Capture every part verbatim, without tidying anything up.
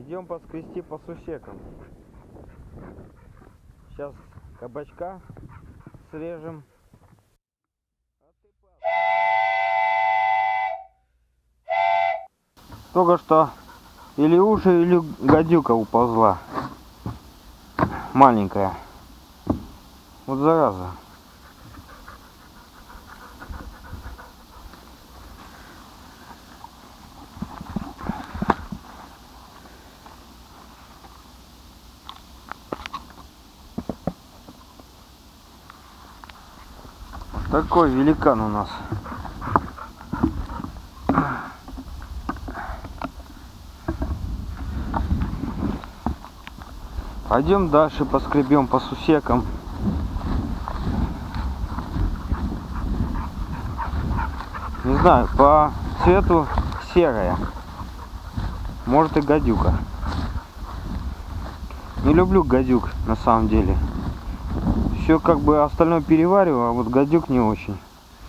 Идем поскрести по сусекам. Сейчас кабачка срежем. Только что или уши, или гадюка уползла. Маленькая. Вот зараза. Такой великан у нас. Пойдем дальше поскребем по сусекам. Не знаю, по цвету серая. Может и гадюка. Не люблю гадюк на самом деле. Все как бы остальное перевариваю, а вот гадюк не очень.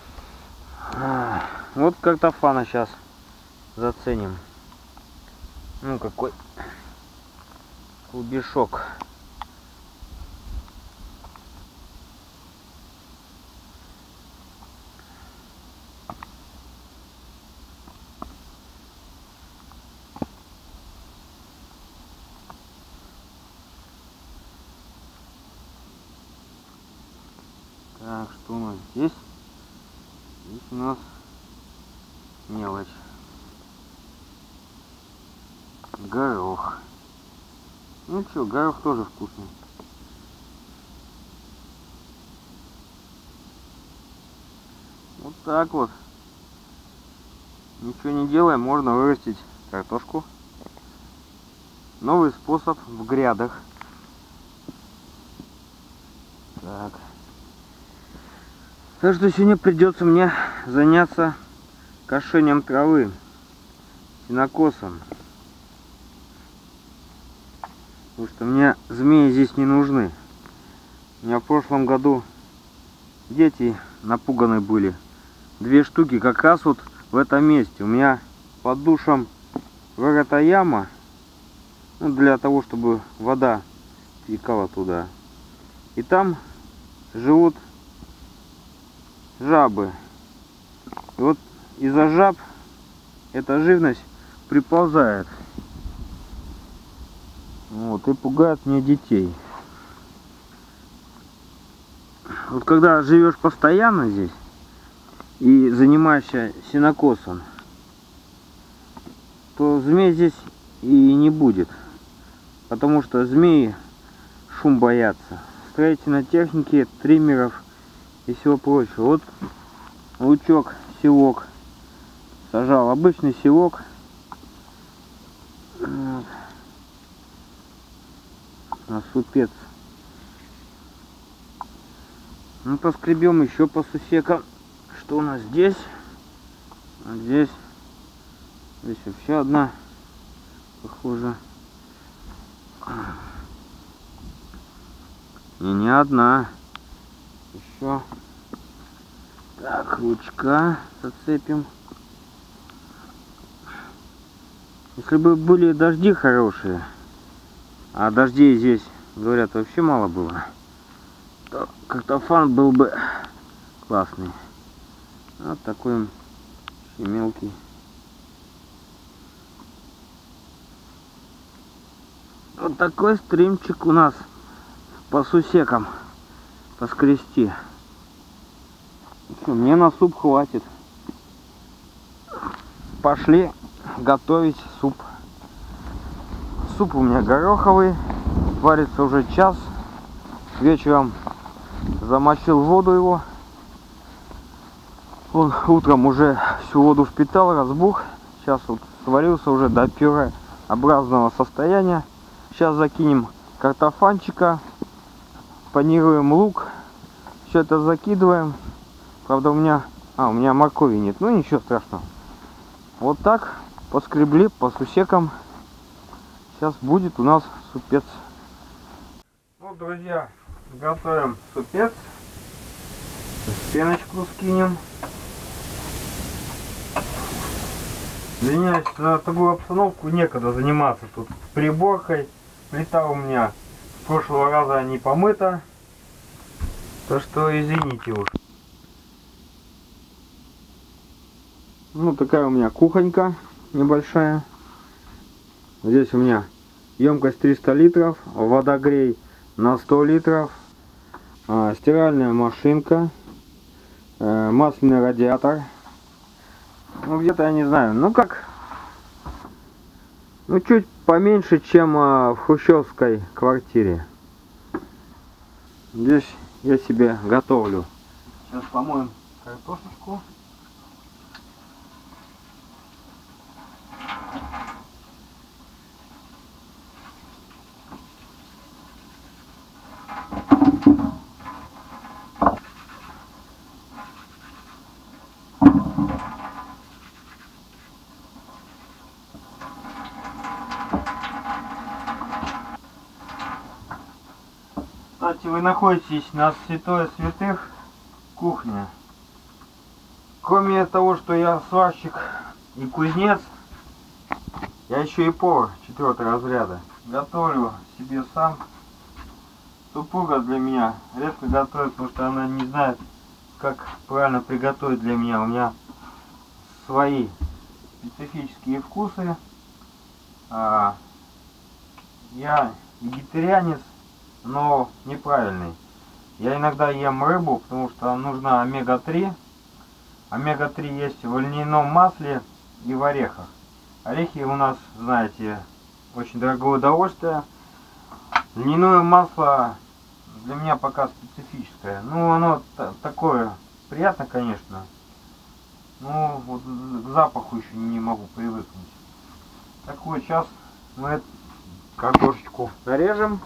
Вот картофана сейчас заценим. Ну какой клубешок. Так, что у нас здесь? Здесь у нас мелочь. Горох. Ну что, горох тоже вкусный. Вот так вот. Ничего не делая, можно вырастить картошку. Новый способ в грядах. Так. Так что сегодня придется мне заняться кошением травы, сенокосом. Потому что мне змеи здесь не нужны. У меня в прошлом году дети напуганы были. Две штуки как раз вот в этом месте. У меня под душем вырыта яма. Ну, для того, чтобы вода текала туда. И там живут жабы. И вот из-за жаб эта живность приползает. Вот, и пугает мне детей. Вот когда живешь постоянно здесь и занимаешься сенокосом, то змей здесь и не будет. Потому что змеи шум боятся. Строительной техники, триммеров и всего прочего. Вот лучок, селок. Сажал обычный селок. Вот. На супец. Ну, поскребем еще по сусекам. Что у нас здесь? А здесь. Здесь вообще одна. Похоже. И не одна. Еще. Так, лучка зацепим. Если бы были дожди хорошие, а дождей здесь, говорят, вообще мало было, то картофан был бы классный. Вот такой он мелкий. Вот такой стримчик у нас по сусекам поскрести. Мне на суп хватит. Пошли готовить суп. Суп у меня гороховый. Варится уже час. Вечером замочил воду его. Он утром уже всю воду впитал, разбух. Сейчас вот сварился уже до пюреобразного состояния. Сейчас закинем картофанчика. Панируем лук. Все это закидываем. Правда у меня... А, у меня моркови нет. Ну ничего страшного. Вот так поскребли по сусекам. Сейчас будет у нас супец. Ну, друзья, готовим супец. Пеночку скинем. Извиняюсь, на такую обстановку некогда заниматься тут приборкой. Плита у меня с прошлого раза не помыта. То что извините уж. Ну такая у меня кухонька небольшая. Здесь у меня емкость триста литров, водогрей на сто литров, а, стиральная машинка, а, масляный радиатор. Ну где-то я не знаю, ну как, ну чуть поменьше, чем а, в хрущевской квартире. Здесь я себе готовлю. Сейчас помоем картошечку. Кстати, вы находитесь на святое святых, кухня. Кроме того, что я сварщик и кузнец, я еще и повар четвертого разряда. Готовлю себе сам. Супруга для меня редко готовит, потому что она не знает, как правильно приготовить для меня. У меня свои специфические вкусы. А, я вегетарианец, но неправильный. Я иногда ем рыбу, потому что нужна омега три. омега три есть в льняном масле и в орехах. Орехи у нас, знаете, очень дорогое удовольствие. Льняное масло для меня пока специфическое. Ну, оно такое приятно, конечно. Но вот к запаху еще не могу привыкнуть. Так вот, сейчас мы картошечку нарежем.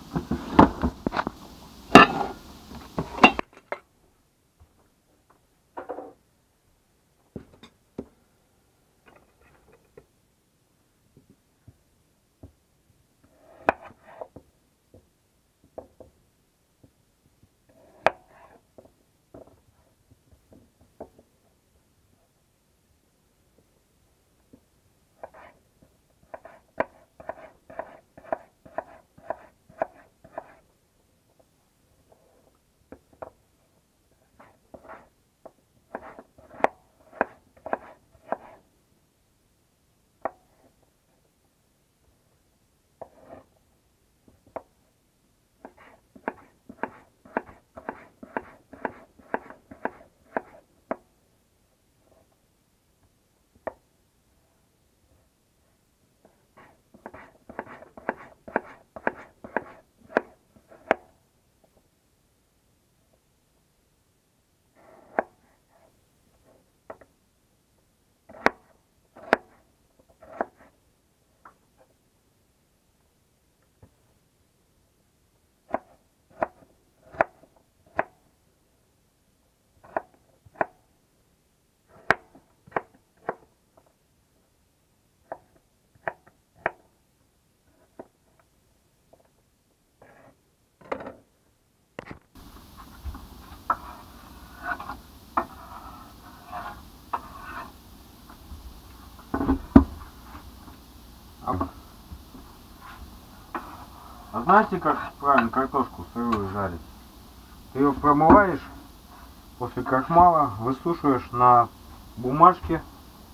А знаете, как правильно картошку сырую жарить? Ты ее промываешь после крахмала, высушиваешь на бумажке,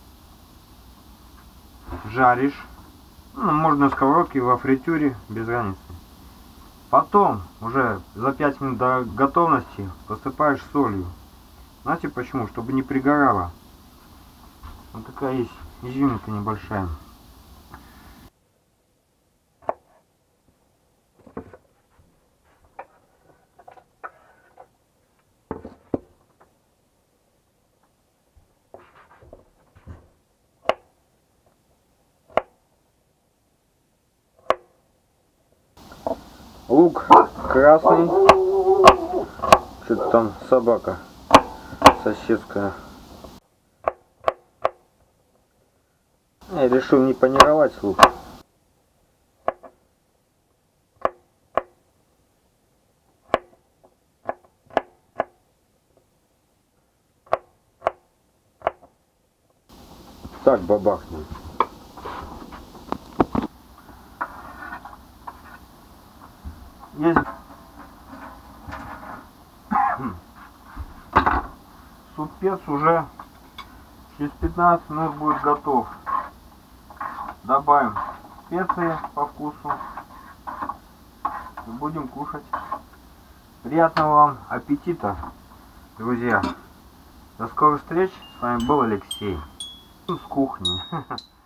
жаришь. Ну, можно на сковородке, во фритюре, без разницы. Потом, уже за пять минут до готовности, посыпаешь солью. Знаете почему? Чтобы не пригорало. Вот такая есть изюминка небольшая. Лук красный. Что-то там собака соседская. Я решил не панировать лук. Так бабахнем. Есть супец уже через пятнадцать минут будет готов. Добавим специи по вкусу и будем кушать. Приятного вам аппетита, друзья. До скорых встреч. С вами был Алексей с кухни.